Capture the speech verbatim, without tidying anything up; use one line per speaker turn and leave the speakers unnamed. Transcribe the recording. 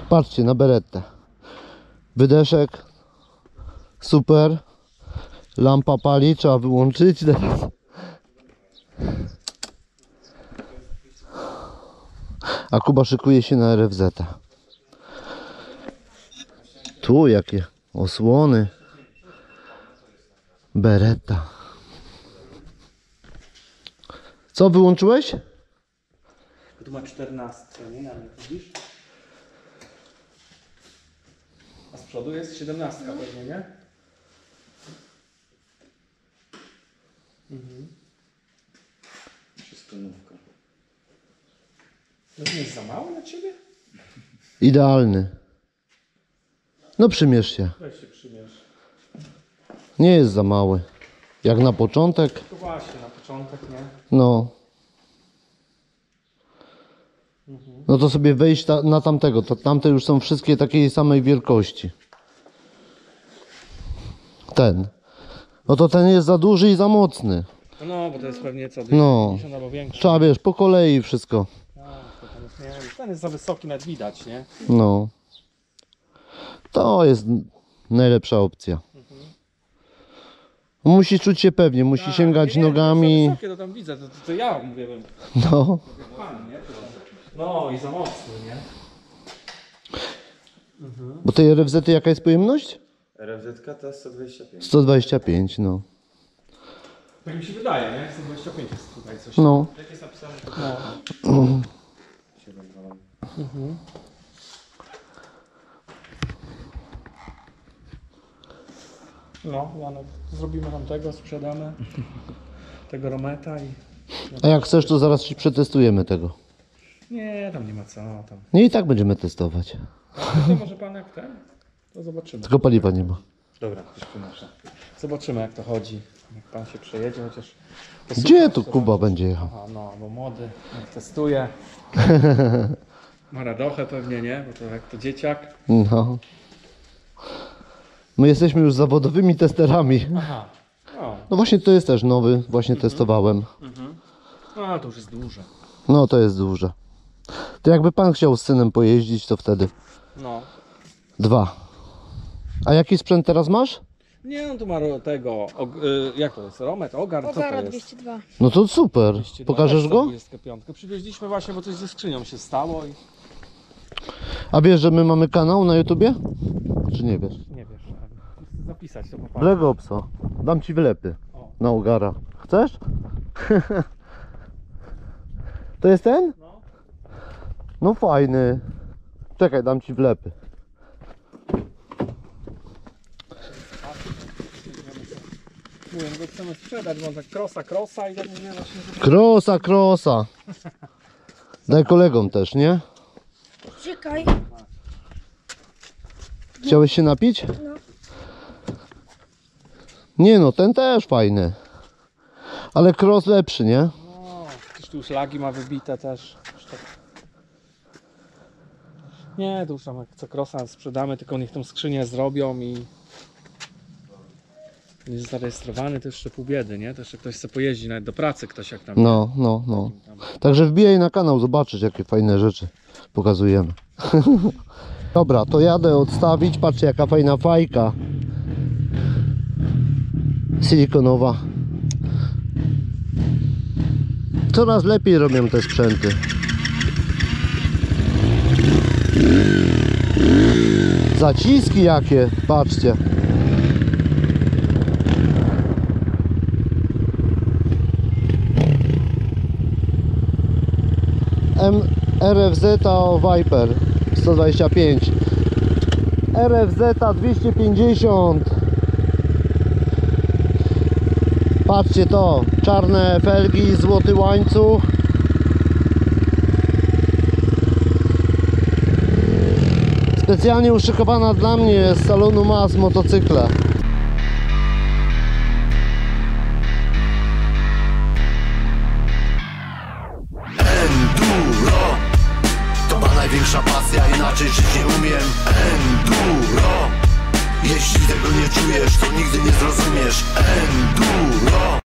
Patrzcie na Berettę. Wydeszek. Super. Lampa pali, trzeba wyłączyć teraz. A Kuba szykuje się na R F Z. Tu jakie osłony. Beretta. Co wyłączyłeś?
Tu ma czternaście, nie? Na mnie widzisz? A z przodu jest siedemnastka pewnie, nie? Mhm. Wszystko nówka. To nie jest za mało na ciebie?
Idealny. No przymierz się.
Weź się przymierz.
Nie jest za mały. Jak na początek.
To właśnie, na początek, nie?
No. No to sobie wejść ta, na tamtego. To tamte już są wszystkie takiej samej wielkości. Ten. No to ten jest za duży i za mocny.
No, bo to jest pewnie co,
No.
pięćdziesiąt albo większy.
Trzeba, wiesz, po kolei wszystko.
No, to ten, jest, nie wiem, ten jest za wysoki, nawet widać, nie?
No. To jest najlepsza opcja. Musi czuć się pewnie, musi
Tak,
sięgać
nie, nie,
nogami.
To jest za wysokie, to tam widzę, to, to, to ja mówię, bym.
No.
Pan, nie? No i za mocny, nie?
Bo tej R F Z jaka jest pojemność?
R F Z to jest sto dwadzieścia pięć.
sto dwadzieścia pięć, no.
Tak mi się wydaje, nie? sto dwadzieścia pięć jest tutaj coś.
No.
Jak jest napisane?
siedem
Mhm. No, Janek, zrobimy tam tego, sprzedamy tego Rometa i...
A jak chcesz, to zaraz ci przetestujemy tego.
Nie, tam nie ma co, tam.
No i tak będziemy testować.
To może pan jak ten? To zobaczymy.
Tylko paliwa nie ma.
Dobra, już przynoszę. Zobaczymy jak to chodzi. Jak pan się przejedzie, chociaż...
Gdzie tu Kuba będzie jechał?
Aha, no, bo młody, jak testuje. Ma radochę pewnie, nie? Bo to jak to dzieciak.
No. My jesteśmy już zawodowymi testerami.
Aha. O.
No właśnie to jest też nowy, właśnie testowałem.
Mhm. No, to już jest duże.
No to jest duże. To jakby pan chciał z synem pojeździć, to wtedy
No.
dwa. A jaki sprzęt teraz masz?
Nie, no tu ma ro- tego, og, y, jak to jest, Romet, Ogar, co to
Ogara
jest?
dwieście dwa.
No to super.
dwieście dwa,
Pokażesz
też
go?
dwudziestkę pięć. Przywieźliśmy właśnie, bo coś ze skrzynią się stało i...
A wiesz, że my mamy kanał na YouTubie? Czy nie wiesz?
Nie wiesz, ale chcę zapisać to popatrz.
Black Opsa. Dam ci wlepy
O.
na Ogara. Chcesz? To jest ten?
No.
No fajny. Czekaj, dam ci wlepy.
Mówię, go chcemy sprzedać, bo on tak krosa, krosa i tak mówię właśnie, że...
Krosa, krosa. Daj kolegom też, nie?
Czekaj.
Chciałeś się napić?
No.
Nie no, ten też fajny. Ale cross lepszy, nie?
No, przecież tu już lagi ma wybite też. Już tak... Nie, to już tam jak co krosa sprzedamy, tylko niech tą skrzynię zrobią i... Jest zarejestrowany, to jeszcze pół biedy, nie? To jeszcze ktoś chce pojeździć, nawet do pracy ktoś jak tam...
No, no, no.
Tam.
Także wbijaj na kanał, zobaczysz jakie fajne rzeczy pokazujemy. Dobra, to jadę odstawić. Patrzcie jaka fajna fajka silikonowa. Coraz lepiej robią te sprzęty. Zaciski jakie, patrzcie. M R F Z Viper sto dwadzieścia pięć, R F Z dwieście pięćdziesiąt. Patrzcie to, czarne felgi, złoty łańcuch. Specjalnie uszykowana dla mnie z salonu M A S motocykle.
Enduro to ma największa pasja, inaczej żyć nie umiem. Enduro, jeśli tego nie czujesz, to nigdy nie zrozumiesz. Enduro.